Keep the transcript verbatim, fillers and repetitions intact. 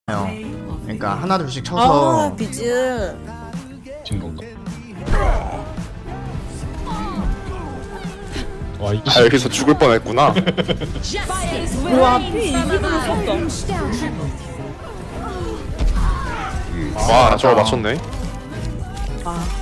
그러니까 하나 둘씩 쳐서. 아 비즈. 진 건가? 와 이게 아 여기서 죽을 뻔했구나. 와 피 이기는 썼다. 와 저거 맞췄네. 아